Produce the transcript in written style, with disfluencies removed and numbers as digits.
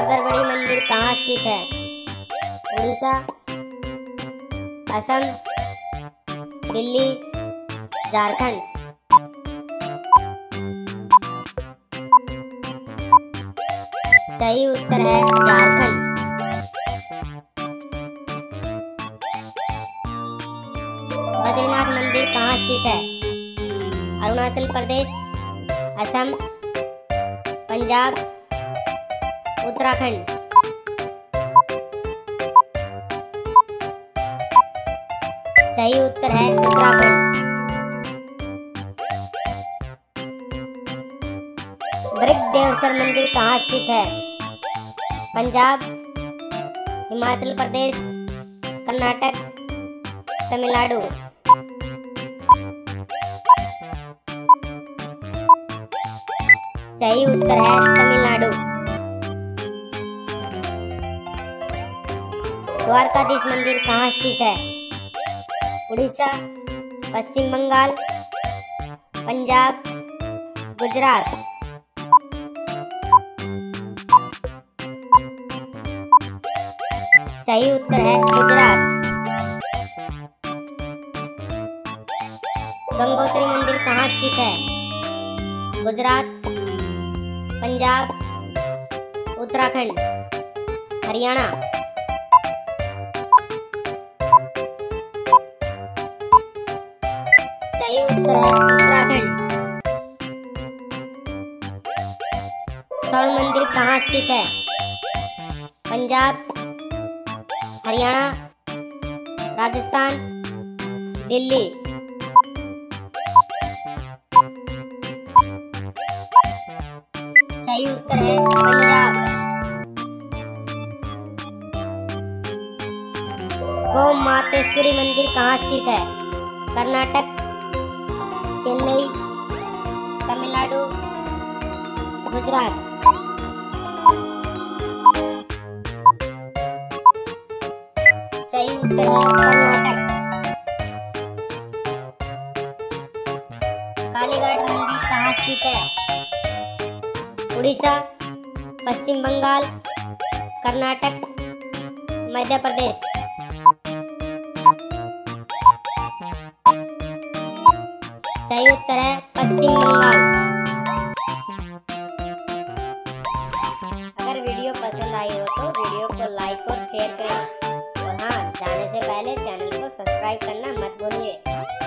सागरबड़ी मंदिर कहाँ स्थित है? उड़ीसा, असम, दिल्ली, झारखंड। सही उत्तर है झारखंड। बद्रीनाथ मंदिर कहाँ स्थित है? अरुणाचल प्रदेश, असम, पंजाब, उत्तराखंड। सही उत्तर है उत्तराखंड। बृहदेश्वर मंदिर कहाँ स्थित है? पंजाब, हिमाचल प्रदेश, कर्नाटक, तमिलनाडु। सही उत्तर है तमिलनाडु। द्वारकाधीश मंदिर कहाँ स्थित है? उड़ीसा, पश्चिम बंगाल, पंजाब, गुजरात। सही उत्तर है गुजरात। गंगोत्री मंदिर कहाँ स्थित है? गुजरात, पंजाब, उत्तराखंड, हरियाणा। सही उत्तर है उत्तराखंड। स्वर्ण मंदिर कहाँ स्थित है? पंजाब, हरियाणा, राजस्थान, दिल्ली। सही उत्तर है पंजाब। गोमातेश्वरी मंदिर कहाँ स्थित है? कर्नाटक, चेन्नई, तमिलनाडु, गुजरात। सही उत्तर है कर्नाटक। कालीघाट मंदिर कहाँ स्थित है? उड़ीसा, पश्चिम बंगाल, कर्नाटक, मध्य प्रदेश। सही उत्तर है पश्चिम बंगाल। अगर वीडियो पसंद आई हो तो वीडियो को लाइक और शेयर करें और हाँ, जाने से पहले चैनल को सब्सक्राइब करना मत भूलिए।